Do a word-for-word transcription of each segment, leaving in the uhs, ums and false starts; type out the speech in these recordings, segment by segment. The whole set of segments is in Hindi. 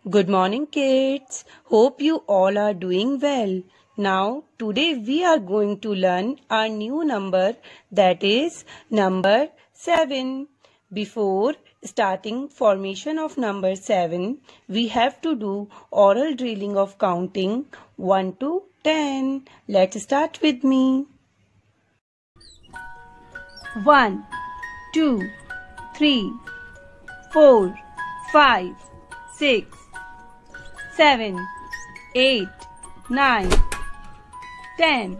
Good morning, kids. Hope you all are doing well. Now, today we are going to learn our new number, that is number seven. Before starting formation of number seven, we have to do oral drilling of counting one to ten. Let's start with me. one, two, three, four, five, six, seven, eight, nine, ten.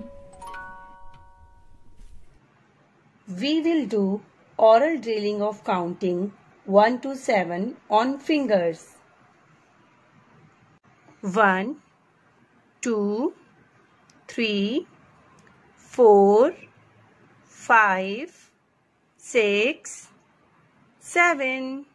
We will do oral drilling of counting one to seven on fingers. one, two, three, four, five, six, seven.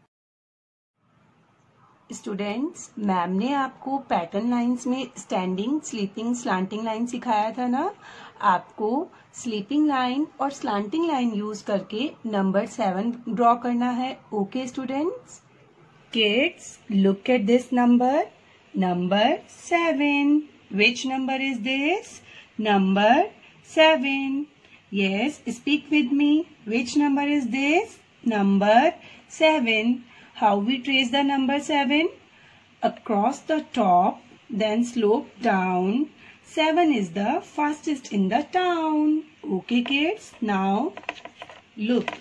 Students, ma'am ने आपको पैटर्न लाइंस में स्टैंडिंग, स्लीपिंग, स्लांटिंग लाइन सिखाया था ना। आपको स्लीपिंग लाइन और स्लांटिंग लाइन यूज करके नंबर सेवन ड्रॉ करना है। Okay students, kids look at this number, number seven. Which number is this? Number seven. Yes, speak with me. Which number is this? Number seven. How we trace the number seven? Across the top, then slope down. seven is the fastest in the town. Okay, kids? Now, look.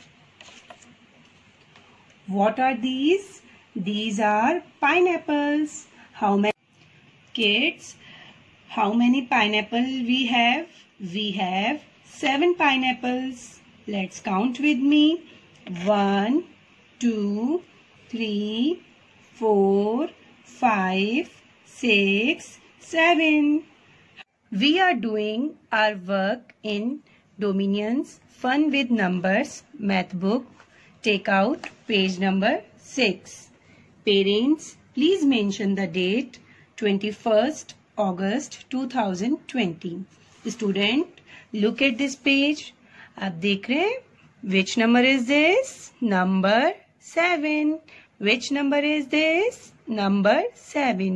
What are these? These are pineapples. How many? Kids, how many pineapple we have? We have seven pineapples. Let's count with me. One, two, three, four, five, six, seven. We are doing our work in Dominions Fun with Numbers math book. Take out page number six. Parents, please mention the date twenty-first August two thousand twenty. Student, look at this page. आप देख रहे हैं? Which number is this? Number seven. Which number is this? Number seven.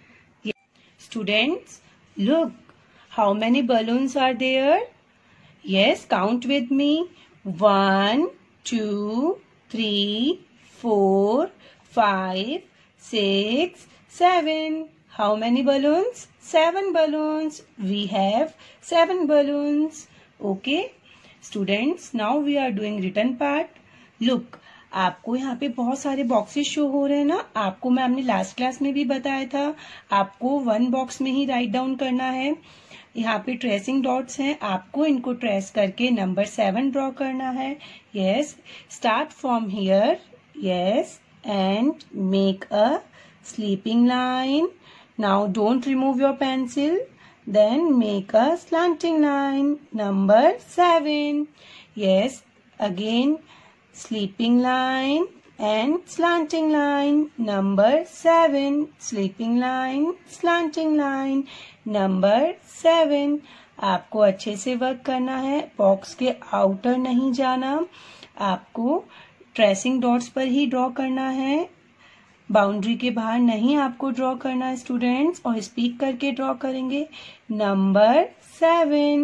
Students, look. How many balloons are there? Yes, count with me. One, two, three, four, five, six, seven. How many balloons? Seven balloons. We have seven balloons. Okay. Students, now we are doing written part. Look, आपको यहाँ पे बहुत सारे बॉक्सेस शो हो रहे हैं ना। आपको मैम ने लास्ट क्लास में भी बताया था, आपको वन बॉक्स में ही राइट डाउन करना है। यहाँ पे ट्रेसिंग डॉट्स हैं, आपको इनको ट्रेस करके नंबर सेवन ड्रॉ करना है। Yes, start from here. Yes, and make a sleeping line. Now don't remove your pencil. Then make a slanting line, number seven. Yes, again sleeping line and slanting line, number seven. Sleeping line, slanting line, number seven. आपको अच्छे से वर्क करना है, बॉक्स के आउटर नहीं जाना। आपको ट्रेसिंग डॉट्स पर ही ड्रॉ करना है, बाउंड्री के बाहर नहीं आपको ड्रॉ करना है स्टूडेंट्स। और स्पीक करके ड्रॉ करेंगे। Number seven,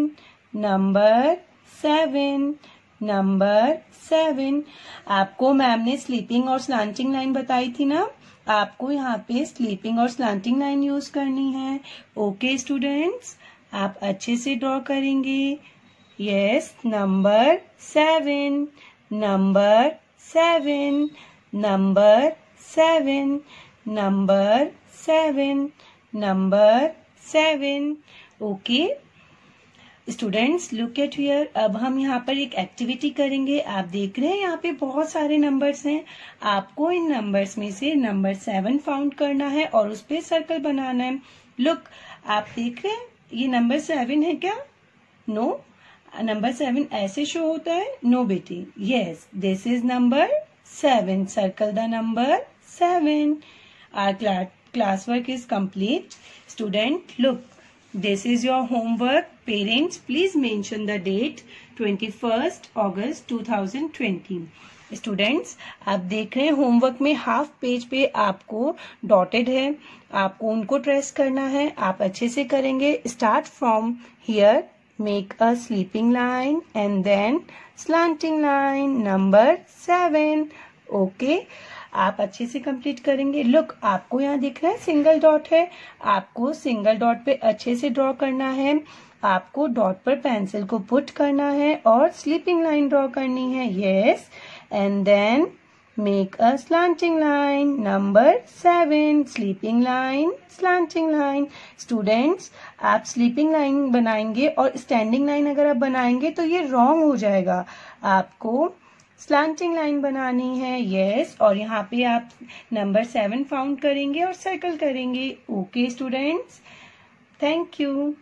number seven, number seven. आपको मैम ने स्लीपिंग और स्लांटिंग लाइन बताई थी ना, आपको यहाँ पे स्लीपिंग और स्लांटिंग लाइन यूज करनी है। ओके स्टूडेंट्स, आप अच्छे से ड्रॉ करेंगे। Yes, number seven, number seven, number seven, number seven, number seven. Okay, students, look at here. अब हम यहाँ पर एक एक्टिविटी करेंगे। आप देख रहे हैं यहाँ पे बहुत सारे नंबर्स हैं। आपको इन नंबर्स में से नंबर सेवन फाउंड करना है और उस पे सर्कल बनाना है। लुक, आप देख रहे हैं ये नंबर सेवन है क्या? नो, नंबर सेवन ऐसे शो होता है? नो बेटी, yes, this is number seven. Circle the number seven. Our cla class work is complete. Student, look, this is your homework. Parents, please mention the date twenty-first August two thousand twenty. Students, आप देख रहे हैं होमवर्क में हाफ पेज पे आपको डॉटेड है, आपको उनको ट्रेस करना है, आप अच्छे से करेंगे। Start from here, make a sleeping line and then slanting line number seven. Okay, आप अच्छे से कंप्लीट करेंगे। लुक, आपको यहाँ दिख रहा है सिंगल डॉट है, आपको सिंगल डॉट पे अच्छे से ड्रॉ करना है। आपको डॉट पर पेंसिल को पुट करना है और स्लीपिंग लाइन ड्रॉ करनी है। Yes, and then make a slanting line number seven. Sleeping line, slanting line. Students, आप स्लीपिंग लाइन बनाएंगे और स्टैंडिंग लाइन अगर आप बनाएंगे तो ये रॉन्ग हो जाएगा। आपको स्लांटिंग लाइन बनानी है। यस, और यहाँ पे आप नंबर सेवन फाउंड करेंगे और सर्कल करेंगे। Okay students, thank you.